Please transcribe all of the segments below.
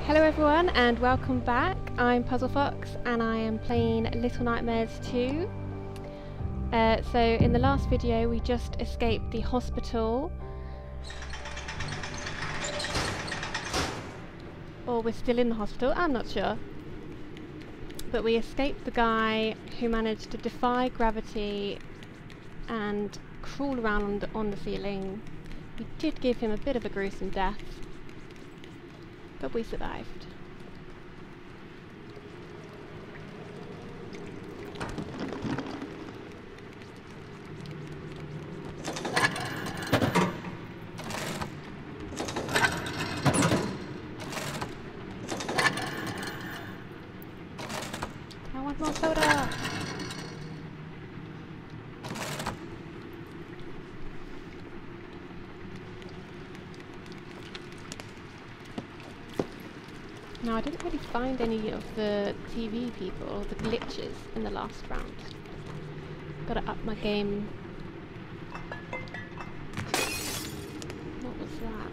Hello everyone and welcome back. I'm Puzzle Fox and I am playing Little Nightmares 2. So in the last video we just escaped the hospital. Or we're still in the hospital, I'm not sure. But we escaped the guy who managed to defy gravity and crawl around on the ceiling. We did give him a bit of a gruesome death, but we survived. I want more soda! Now, I didn't really find any of the TV people or the glitches in the last round. Gotta up my game. What was that?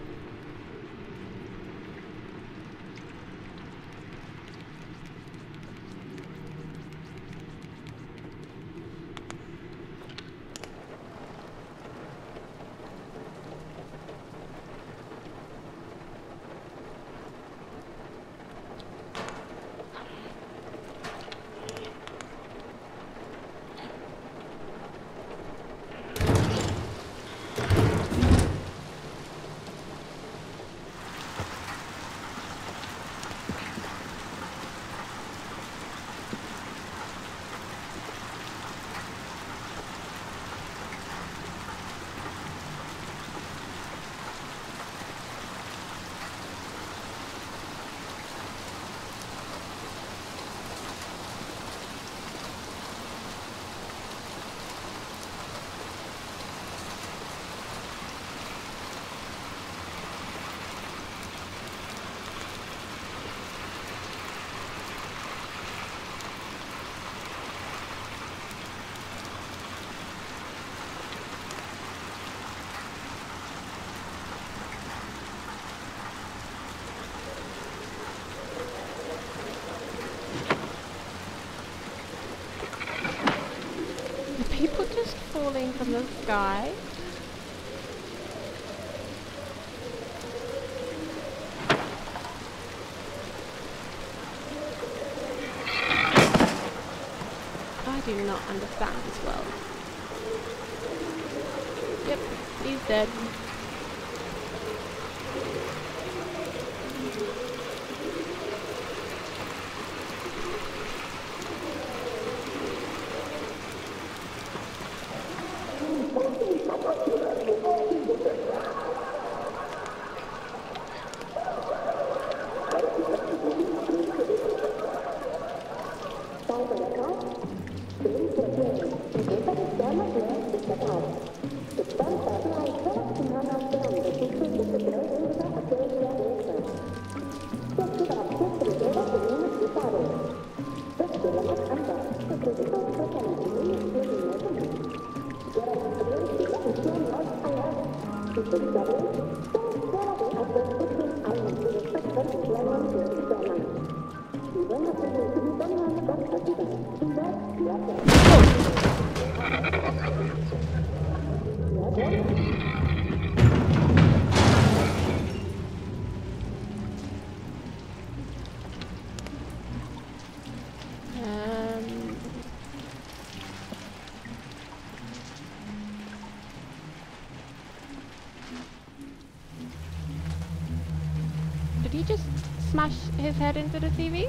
People just falling from the sky. I do not understand this world. Yep, he's dead. Did he just smash his head into the TV?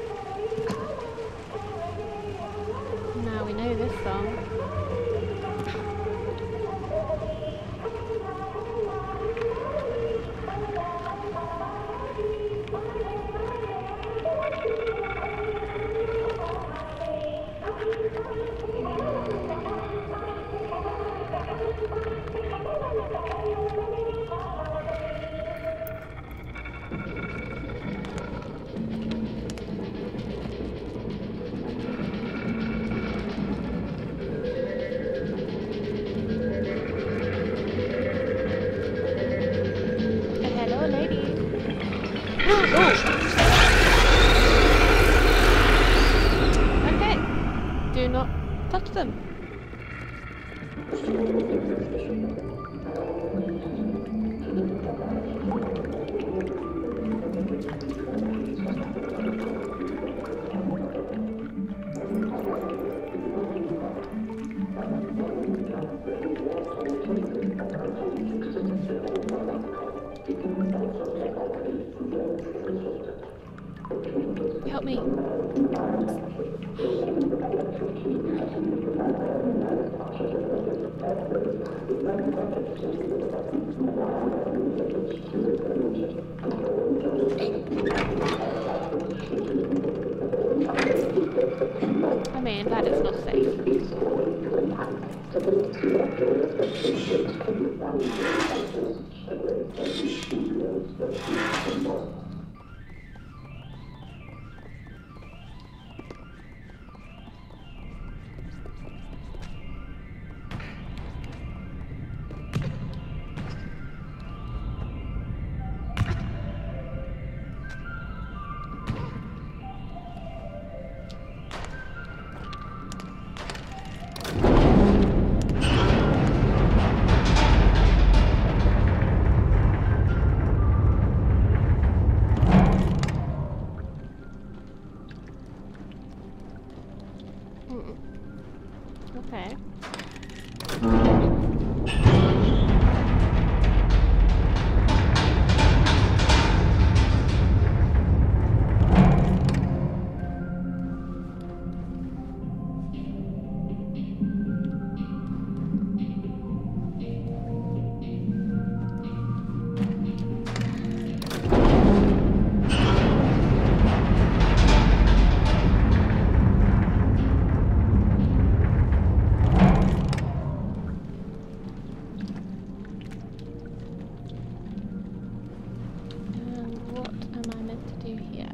Now we know this song. touch them. Help me. I mean, that is not safe. Okay. What am I meant to do here?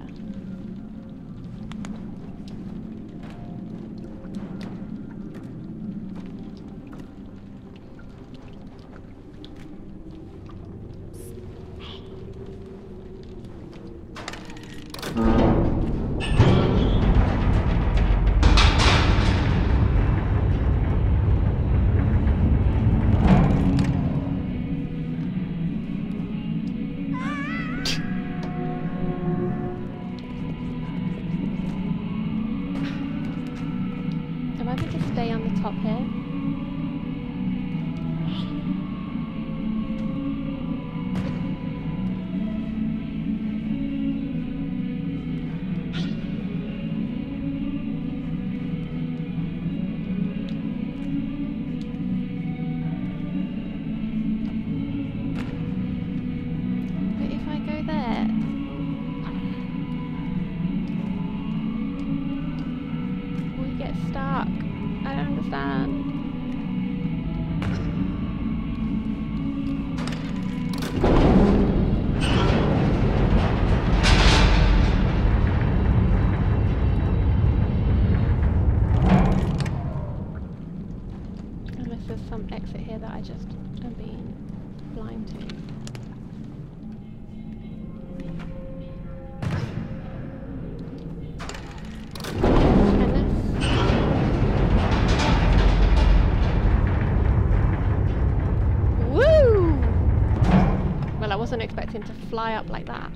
Am I meant to stay on the top here? But if I go there... we get stuck. I don't understand. Unless there's some exit here that I just am being blind to. I wasn't expecting to fly up like that.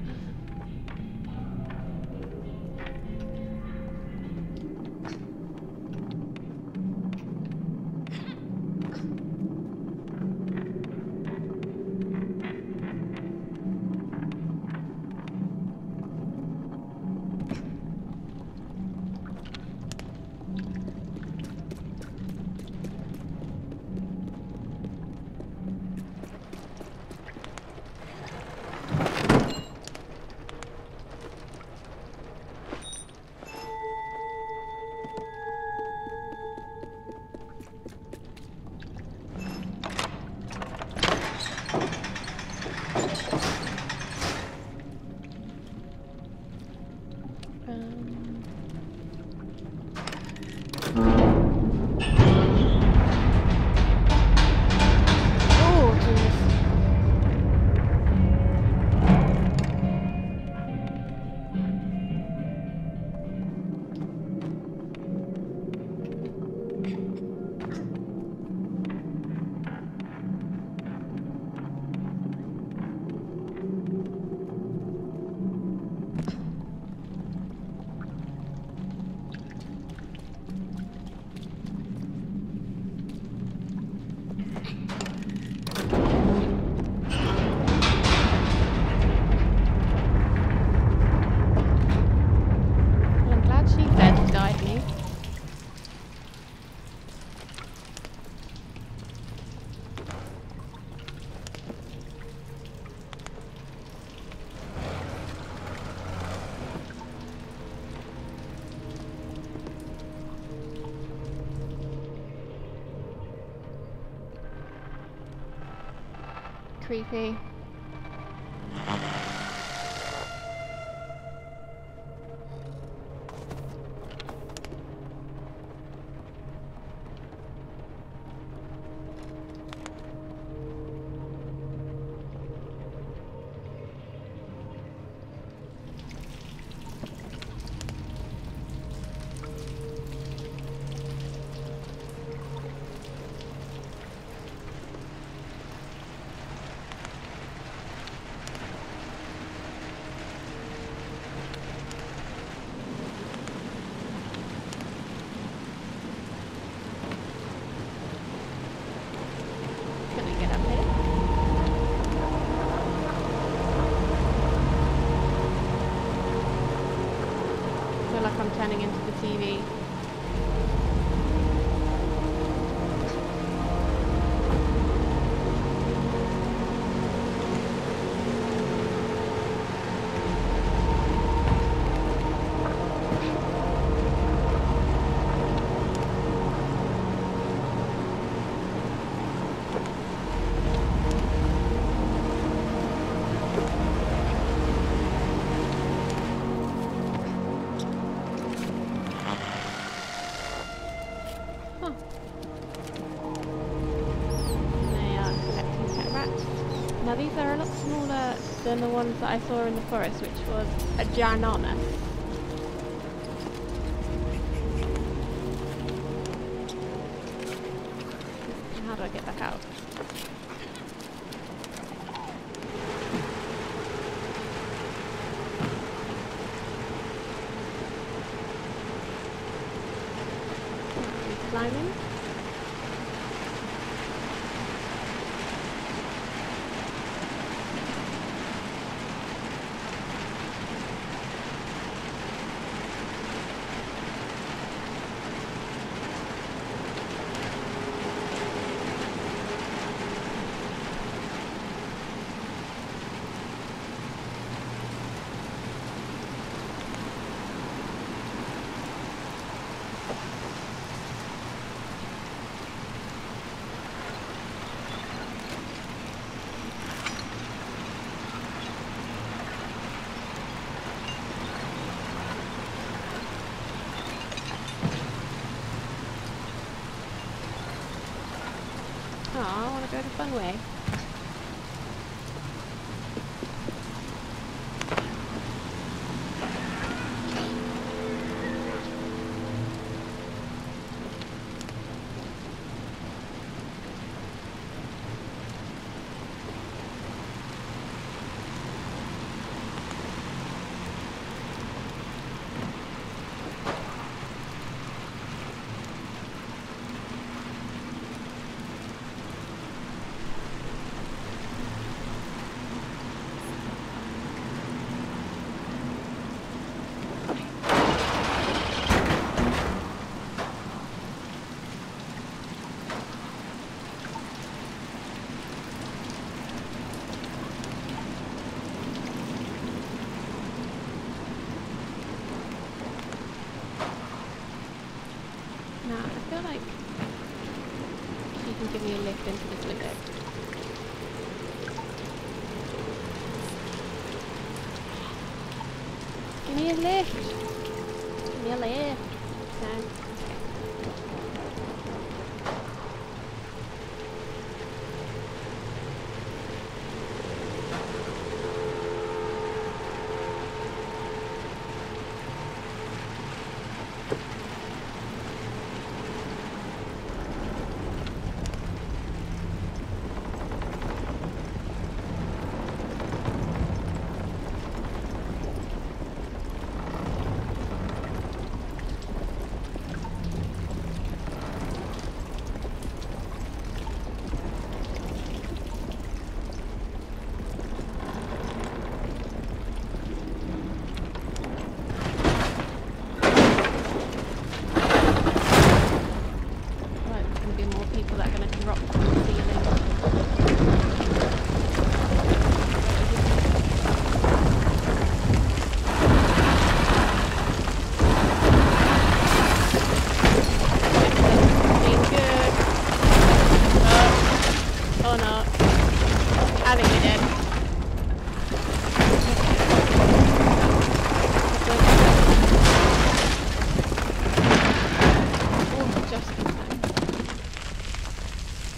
creepy. I'm turning into the TV. Now these are a lot smaller than the ones that I saw in the forest, which was a ginormous. How do I get back out? Climbing. Oh, I want to go the fun way. Now, I feel like she can give me a lift into this window. Give me a lift! Give me a lift! No. Okay.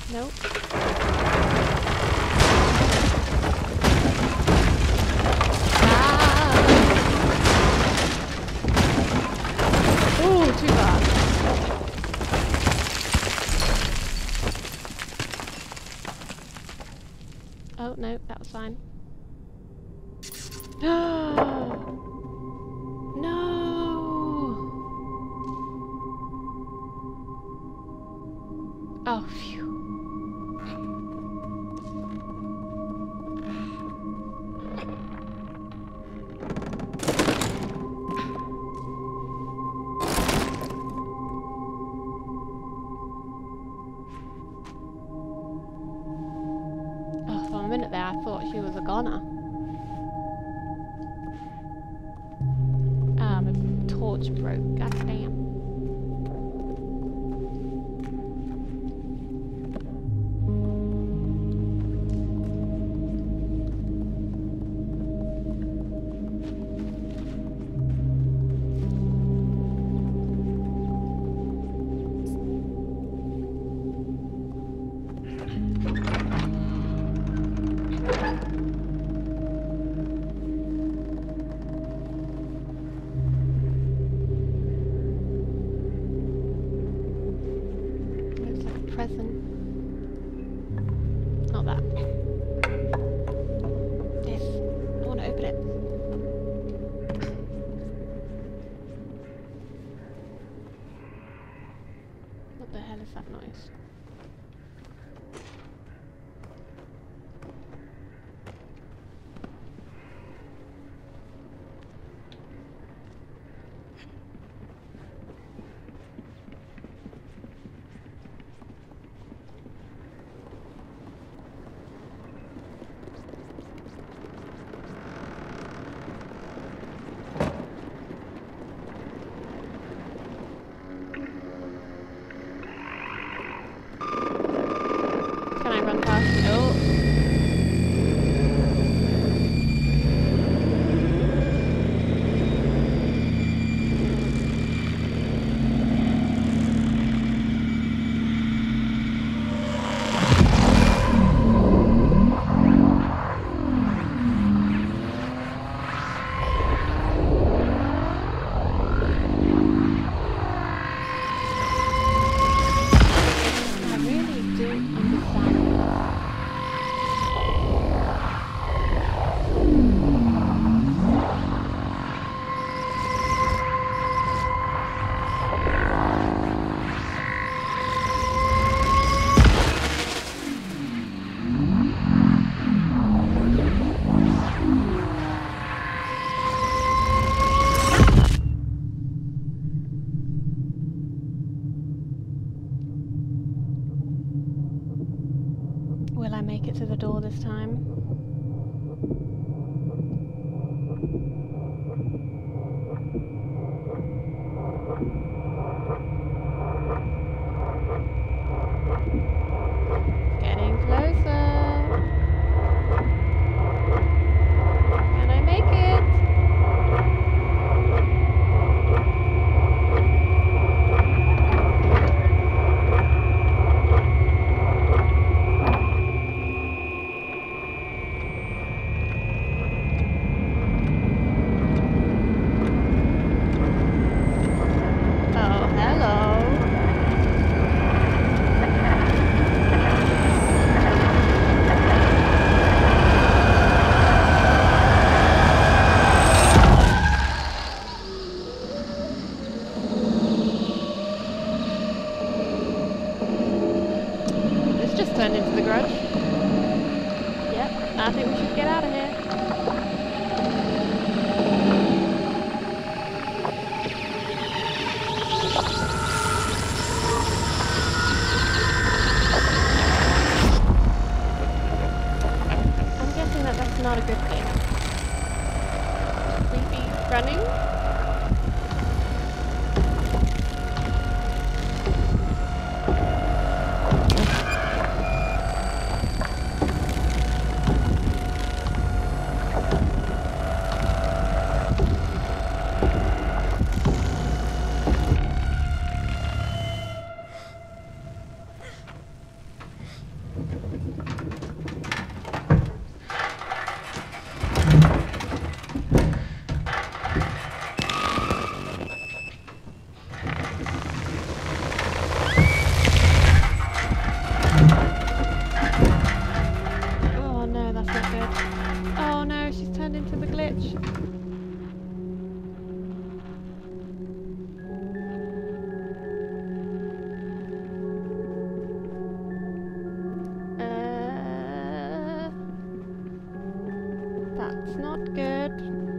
Nope. Ah! Ooh, too far. Oh, no, that was fine. No! Oh, phew. Oh, for a minute there I thought she was a goner. My torch broke, god damn. Present. Not that. This. I want to open it. What the hell is that noise? Can I run past? Oh. I really do understand. Will I make it to the door this time? Getting closer. Can I make it? Oh, hello. This just turned into the Grudge. Yep, I think we should get out of here. I'm guessing that that's not a good thing. Should we be running? Oh no, that's not good. Oh no, she's turned into the glitch. That's not good.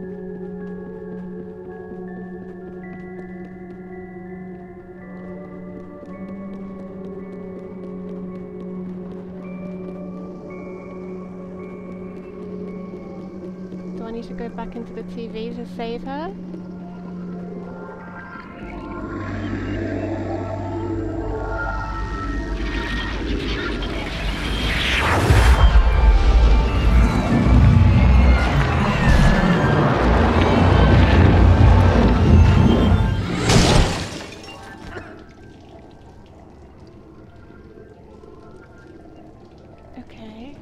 Do I need to go back into the TV to save her? Okay.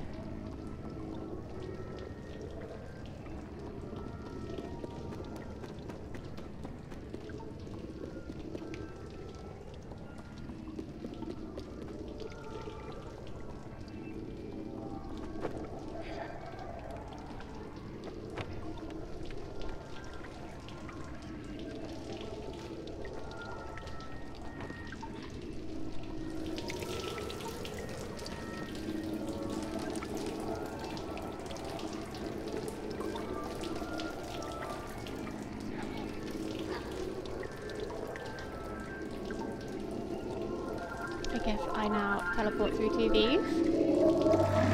I guess I now teleport through TVs.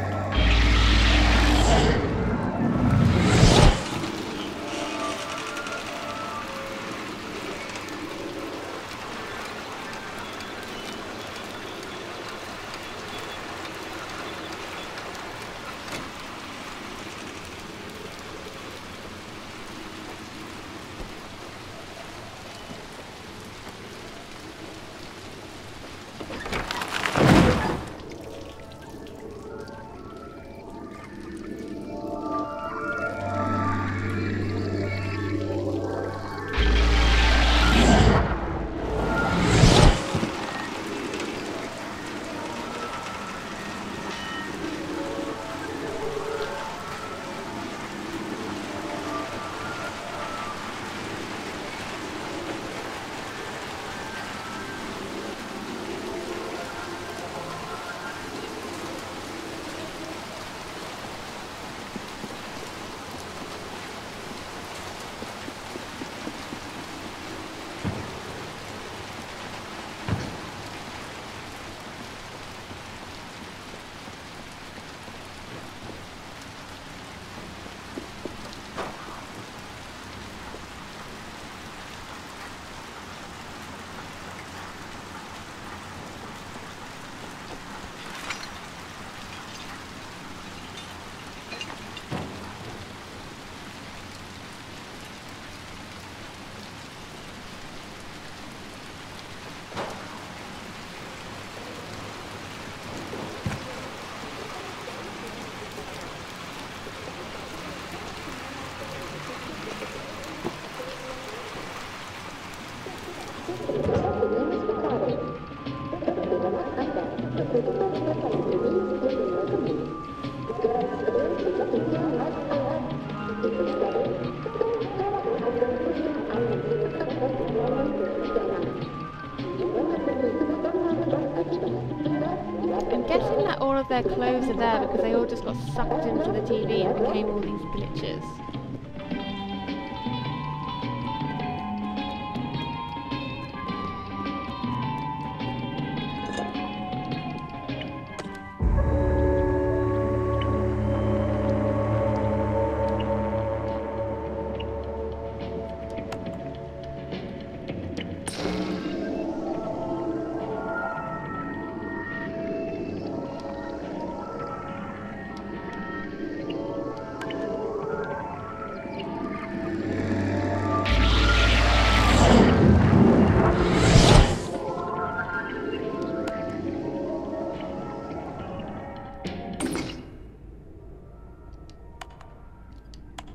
I'm guessing that all of their clothes are there because they all just got sucked into the TV and became all these glitches.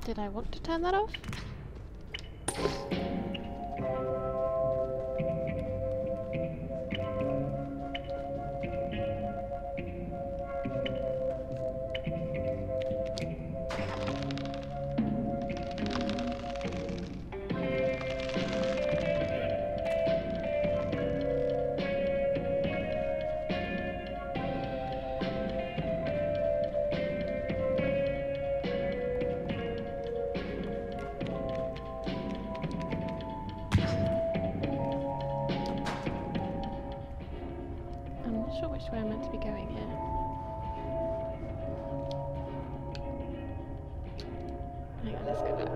Did I want to turn that off? Which way I'm meant to be going here. Hang on, let's go back.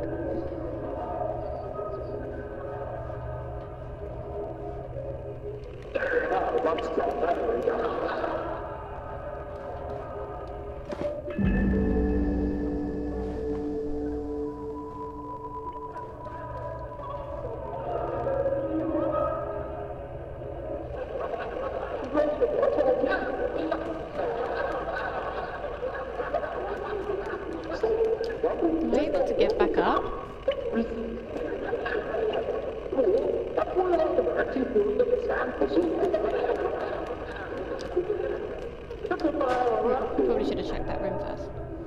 Am I able to get back up? Probably should have checked that room first.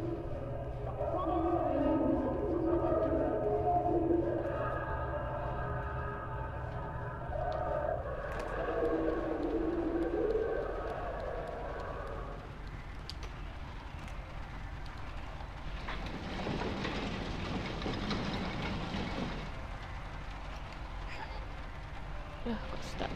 Ugh, got stuck.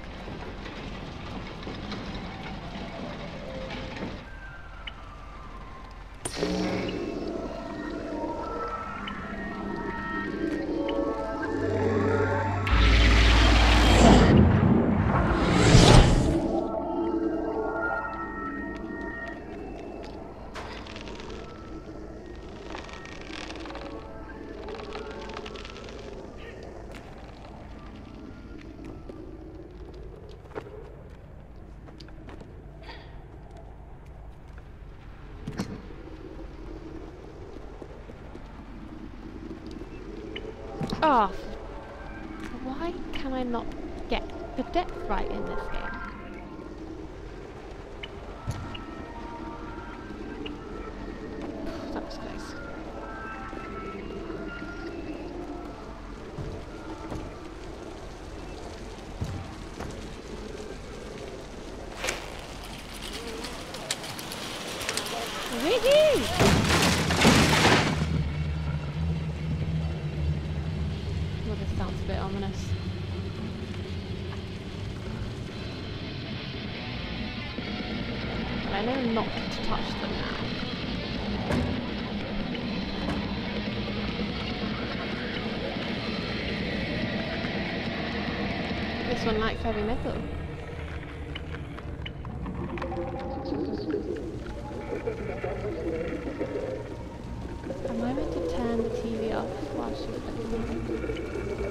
Oh, why can I not get the depth right in this game? That was close. Woohoo! Sounds a bit ominous. But I know not to touch them now. This one likes heavy metal. Am I meant to turn the TV off while she's looking?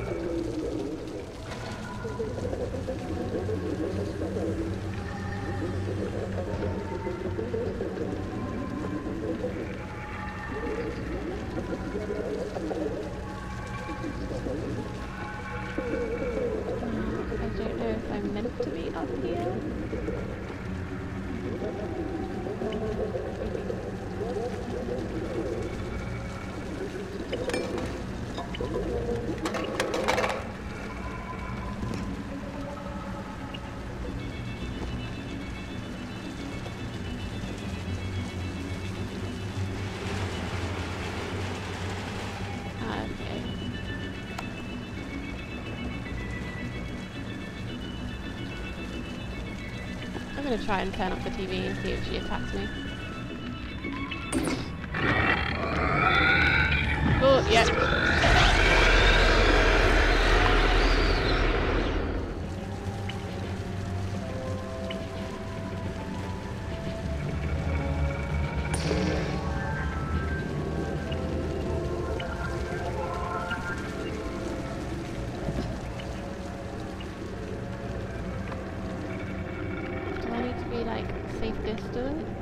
I don't know if I'm meant to be up here. I'm going to try and turn off the TV and see if she attacks me. Oh, yeah. Safe distance.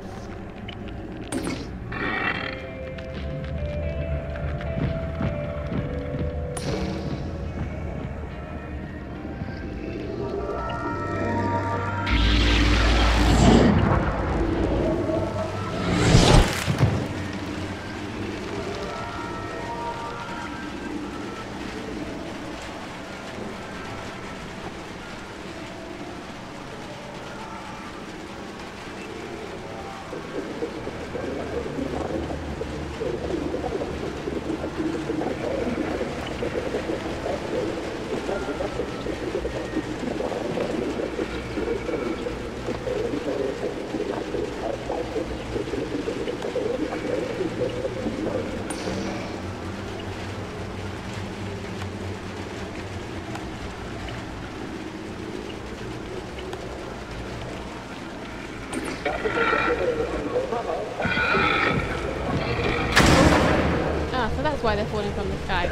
Ah, so that's why they're falling from the sky.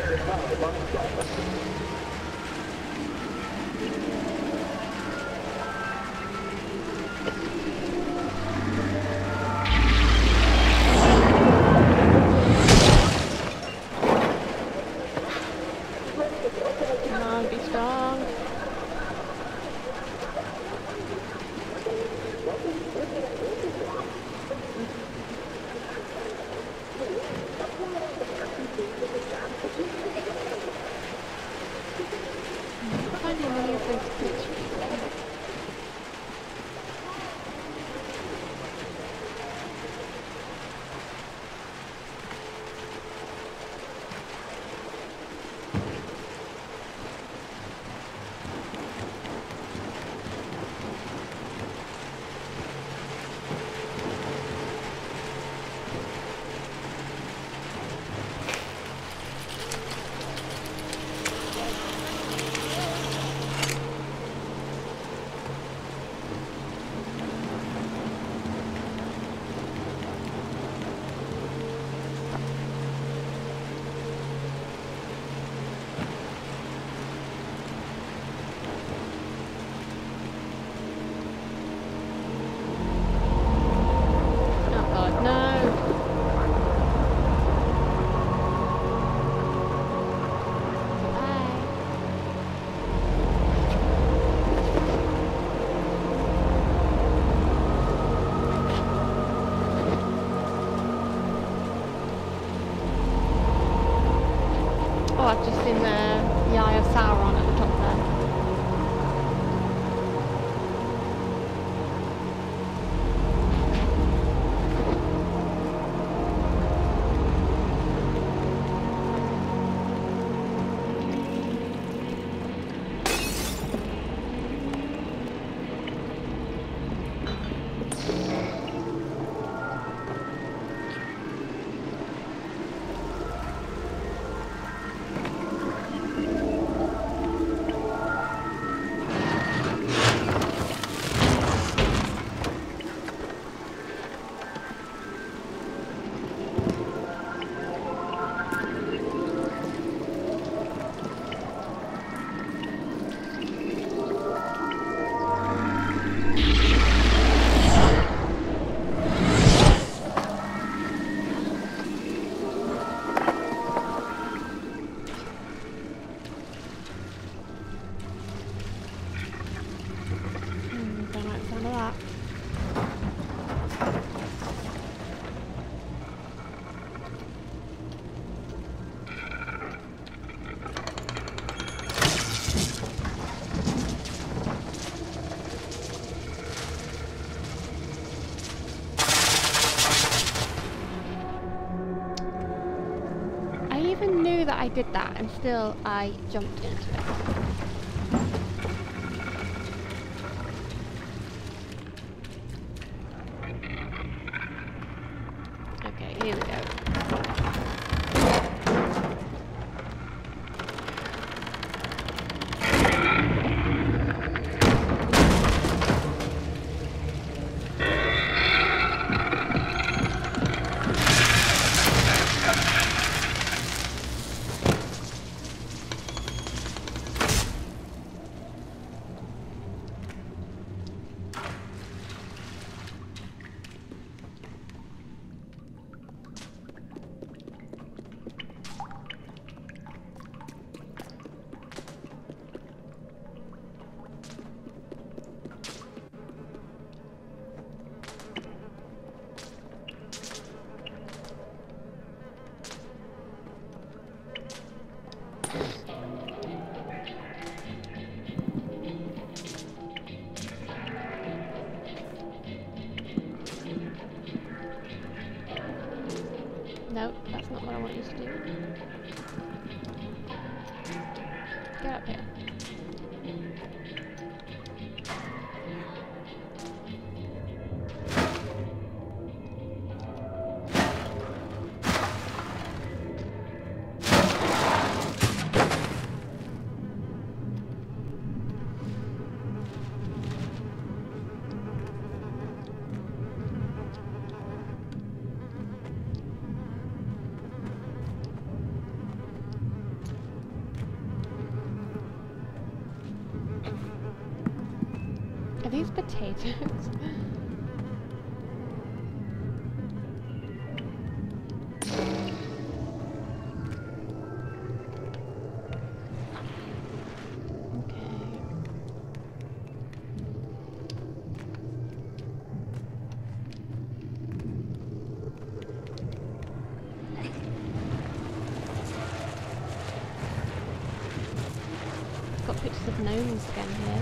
Come on, be strong. Finding many of those pictures. Oh, I've just seen the Eye of Sauron at the top there. Don't like the sound of that. I even knew that I did that and still I jumped into it. Okay, here we go. No, that's not what I want you to do. Get up here. Are these potatoes? Got pictures of gnomes again here.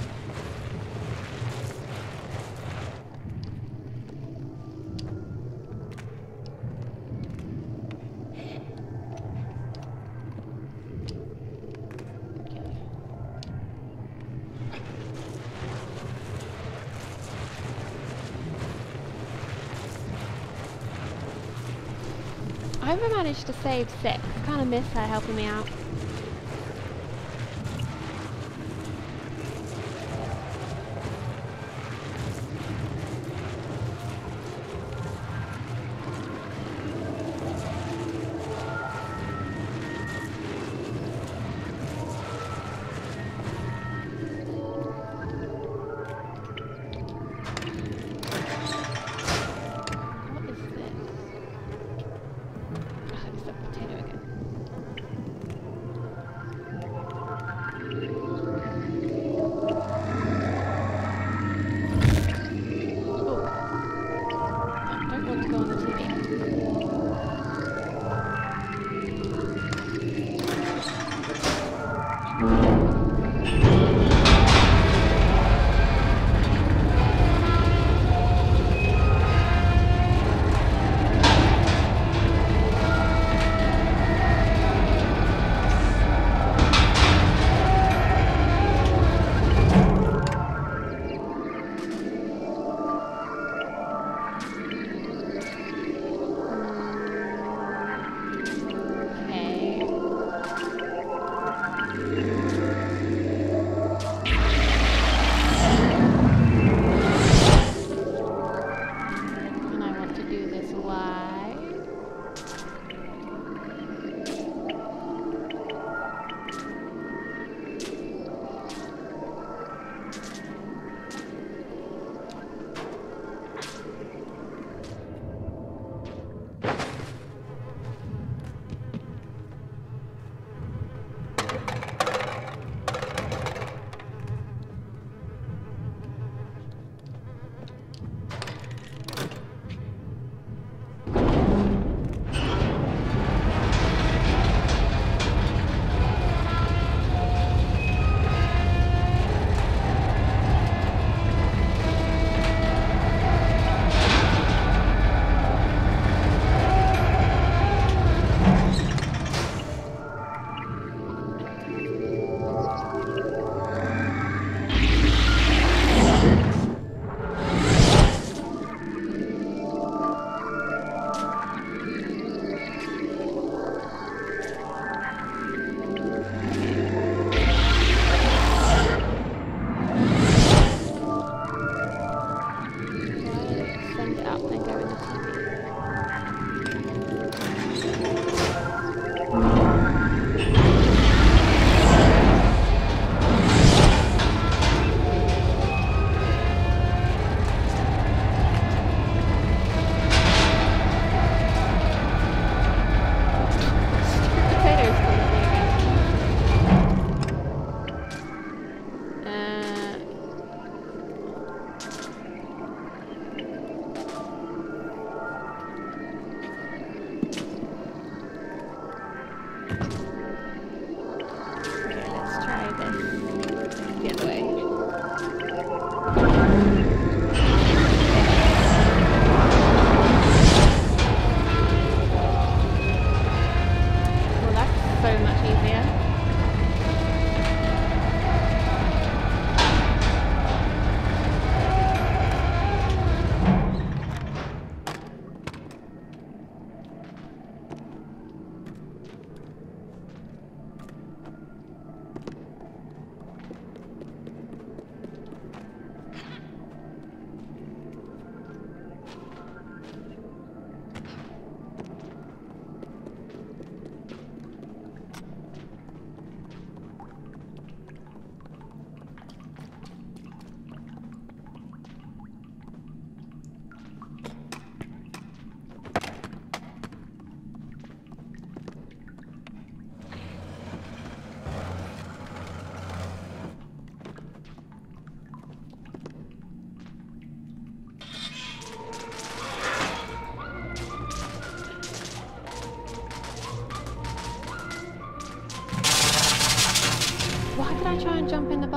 I haven't managed to save 6. I kind of miss her helping me out.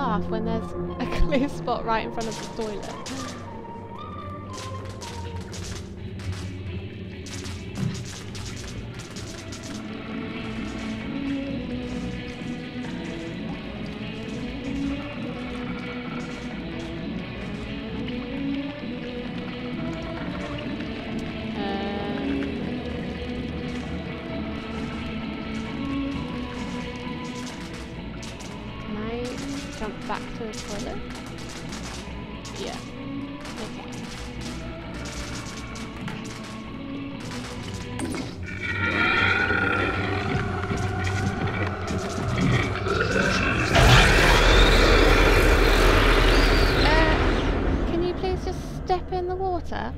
laugh when there's a clear spot right in front of the toilet. Jump back to the toilet? Yeah. Okay. Can you please just step in the water?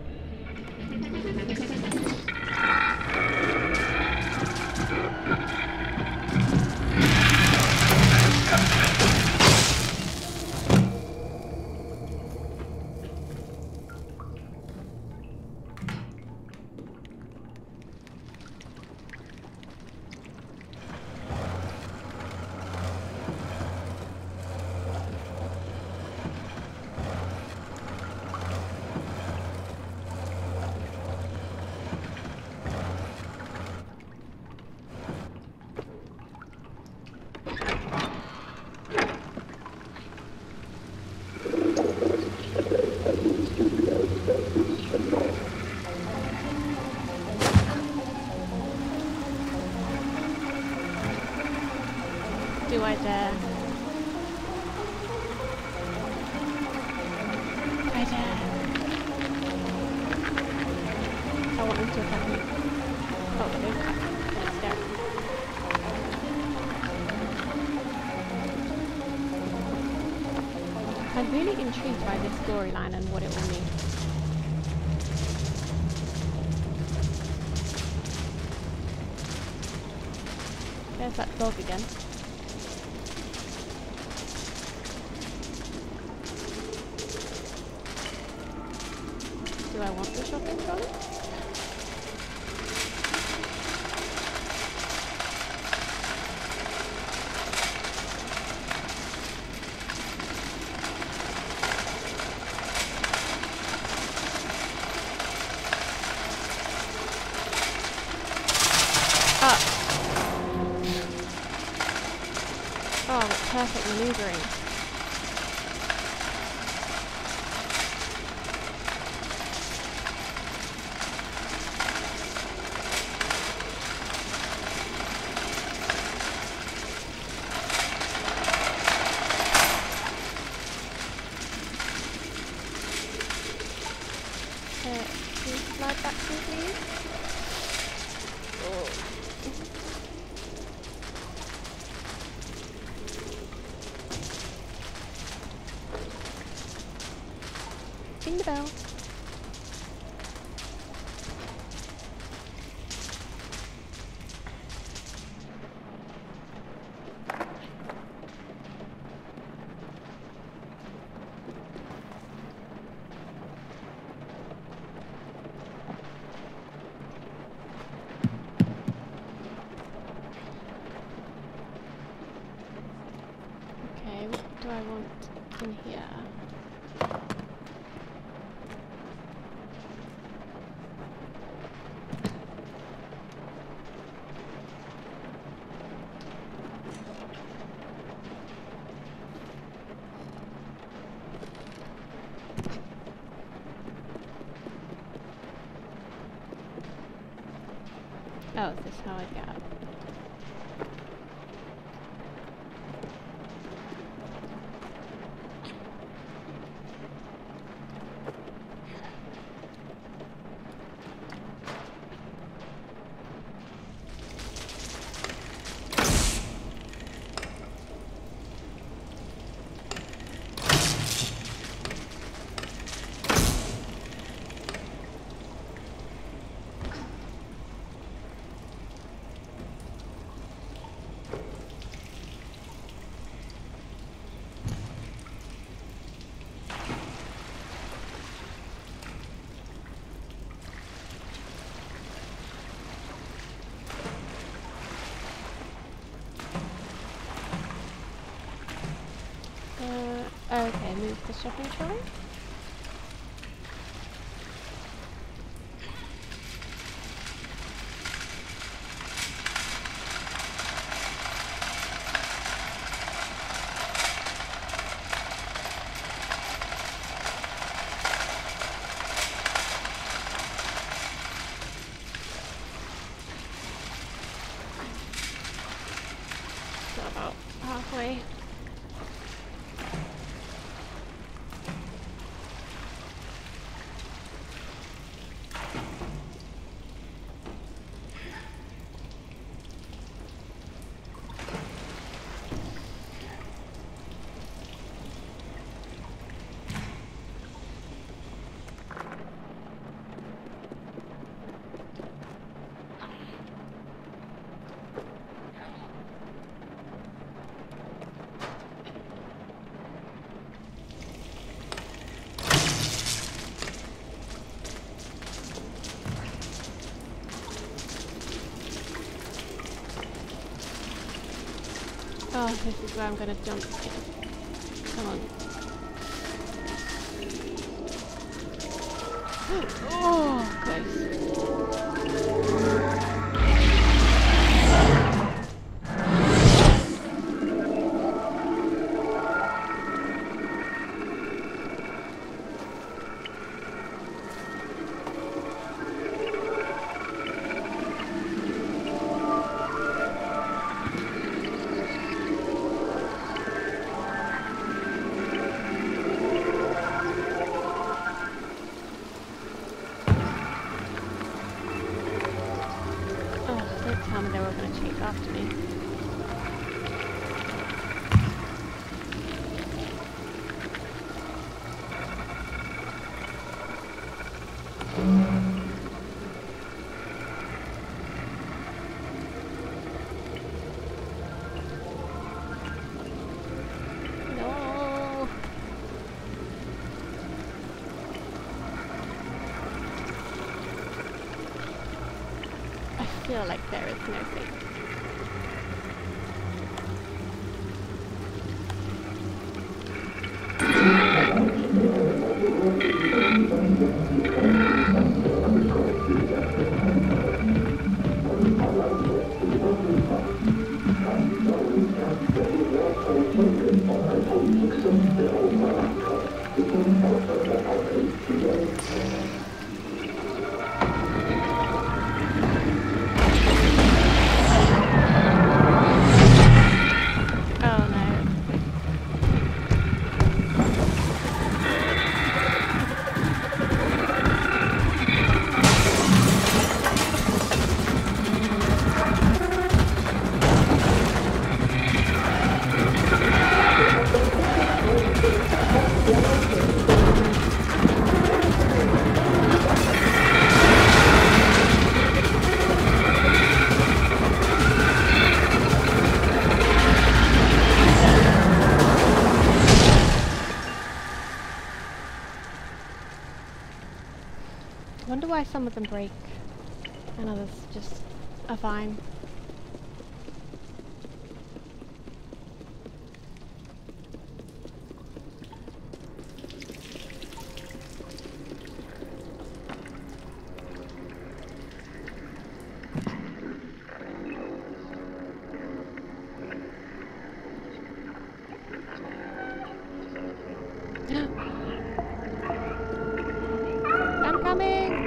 Do I dare? I dare. I want them to attack me. Oh, they don't attack me. They're scary. I'm really intrigued by this storyline and what it will mean. There's that dog again. Do I want the shopping trolley? Oh, that's perfect maneuvering. Can you slide back to me, please? Oh. Ding the bell. Okay, what do I want in here? Oh, is this how I get up? use the shopping trolley. So about halfway. Oh, this is where I'm gonna jump. Come on. Oh, close. Don't tell me they were going to chase after me. No. I feel like there is no fate. I wonder why some of them break and others just are fine. I'm coming!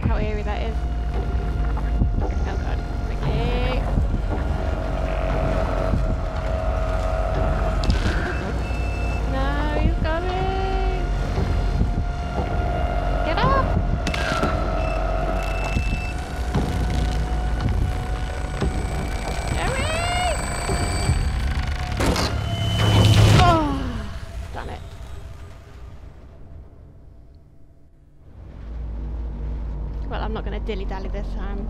how eerie that is. Oh god, quickly. No, he's coming! Get up! Jerry! Oh, done it. Well, I'm not going to dilly-dally this time.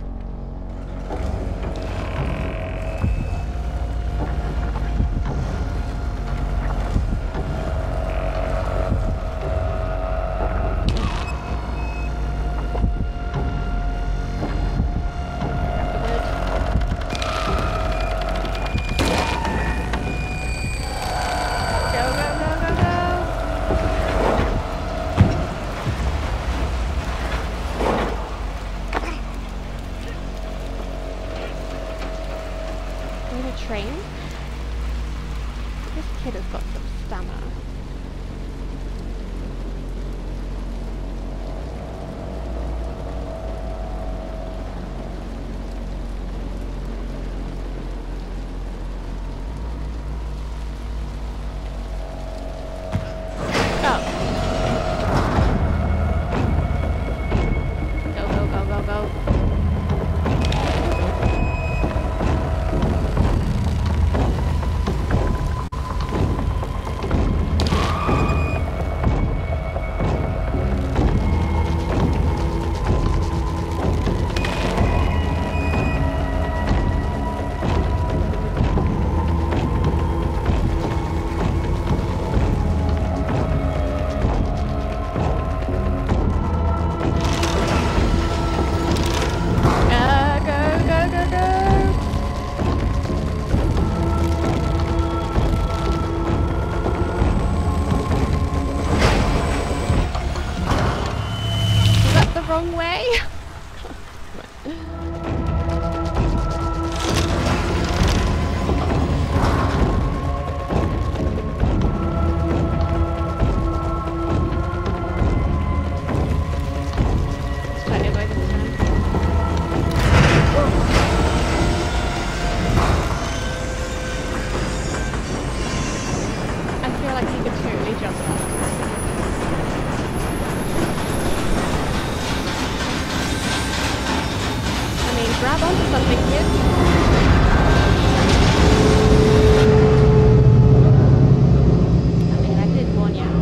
Train. This kid has got some stamina. Oh. Go, go, go, go, go. Wrong way. Totally avoid this time. I feel like he could totally jump off. Grab onto something, kids. I mean, I did warn you.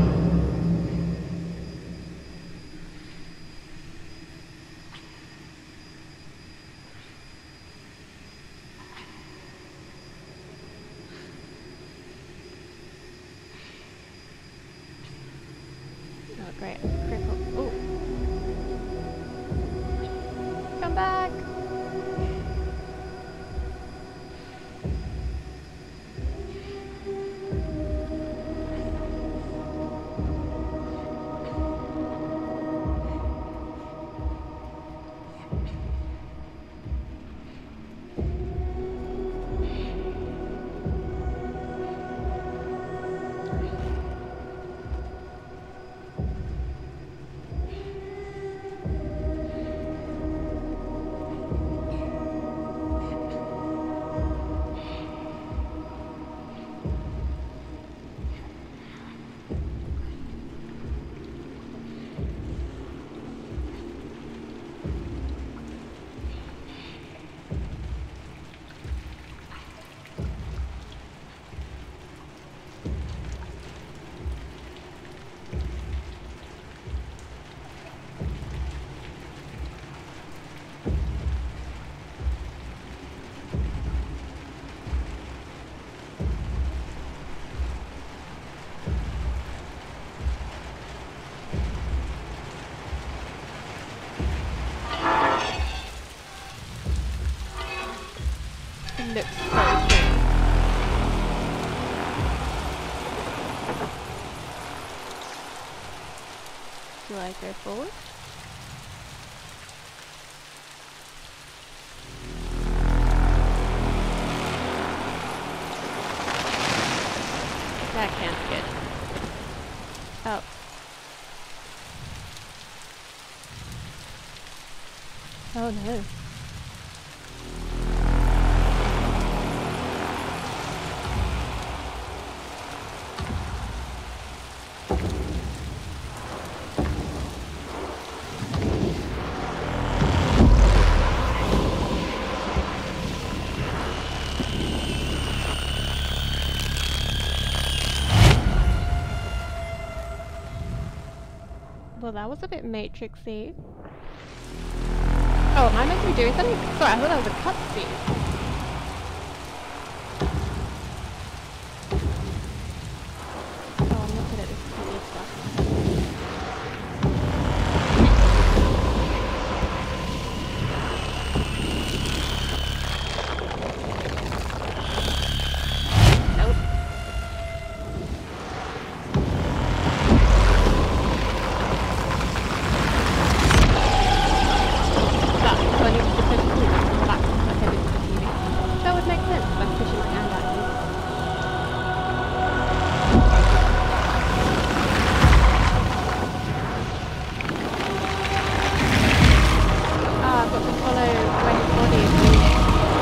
Oh, great. Cripple. Ooh. Come back. Looks so cool. Do I go forward? That can't be good. Oh. Oh no. Well, that was a bit Matrixy. Oh, am I meant to be doing something? Sorry, I thought that was a cutscene. Oh, I'm not good at this TV stuff. Nope. That would make sense if I'm pushing my hand at you. Ah, I've got to follow where his body is moving.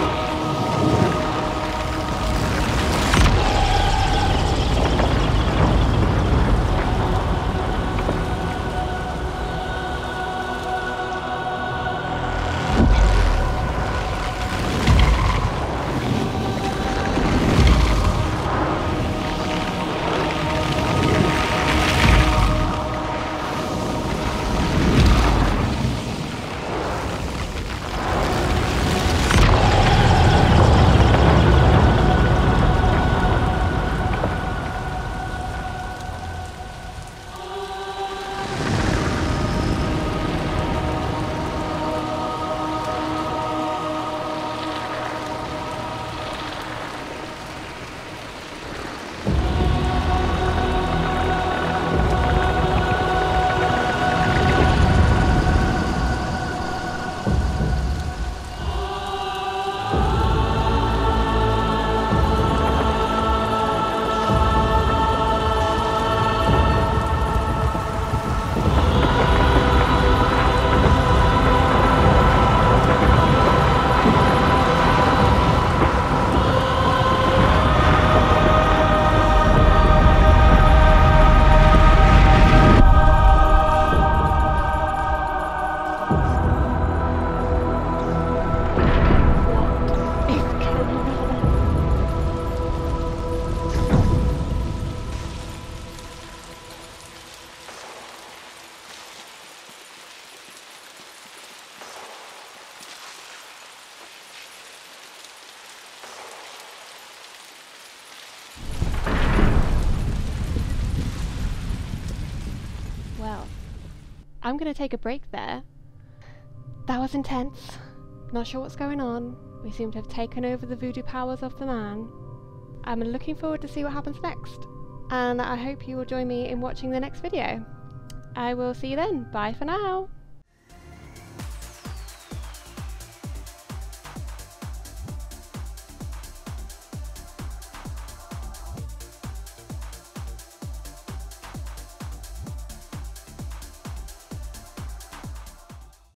Well, I'm going to take a break there. That was intense. Not sure what's going on. We seem to have taken over the voodoo powers of the man. I'm looking forward to see what happens next. And I hope you will join me in watching the next video. I will see you then. Bye for now.